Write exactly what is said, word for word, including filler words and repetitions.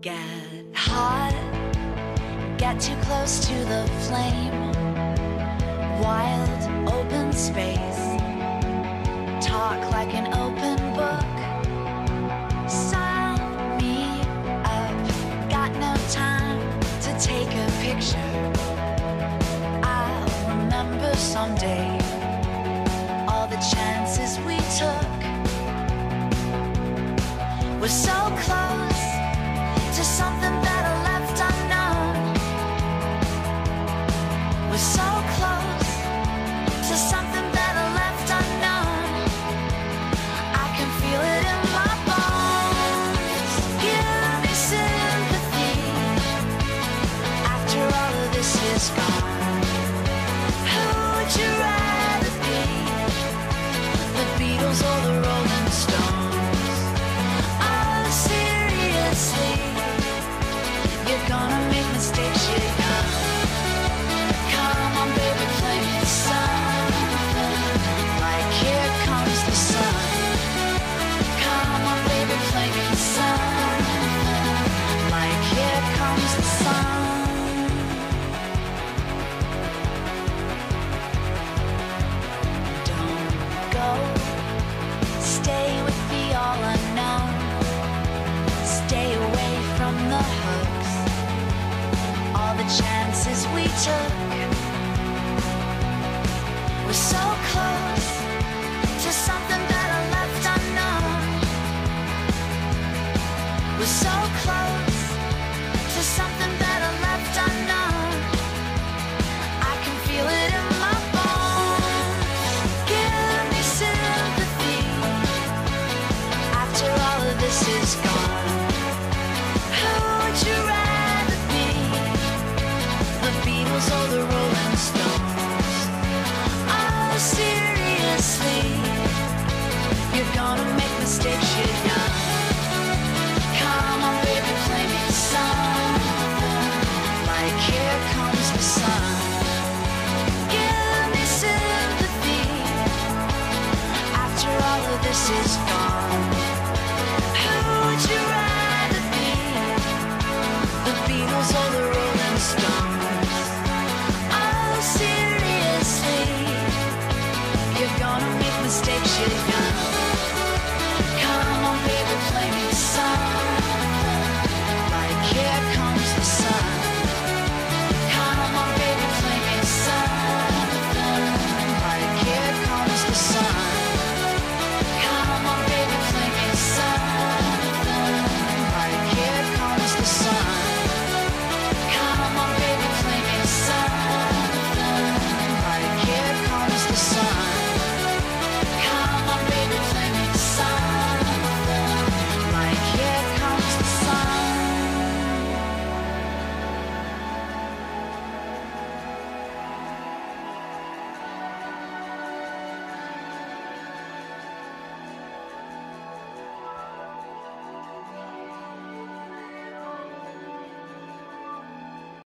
Get hot, get too close to the flame. Wild, open space. Talk like an open book. Sign me up. Got no time to take a picture. I'll remember someday all the chances we took. We're so close to something better left unknown. We're so close to something better left unknown. I can feel it in my bones. Give me sympathy after all of this is gone. Who would you rather be? The Beatles or the Rolling Stones? Oh, seriously, you're gonna make mistakes, you know. Come on, baby, play me something like Here Comes the Sun. Come on, baby, play me something like Here Comes the Sun. Don't go, stay with the all unknown. Stay away from the hooks, all the chances we took. We're so close to something better left unknown. We're so close to something better left